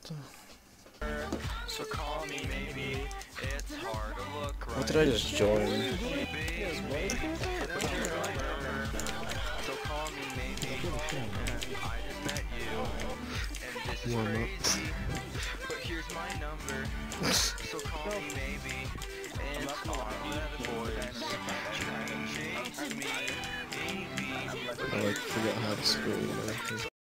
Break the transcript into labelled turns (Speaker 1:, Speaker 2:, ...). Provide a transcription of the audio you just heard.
Speaker 1: So call me maybe, it's hard to look right.
Speaker 2: What did I just join?
Speaker 1: So call me maybe, I just met you, and this is crazy, but here's my number, so call me maybe, and it's all the boys, trying to chase me, maybe.
Speaker 2: I like forget how to scream.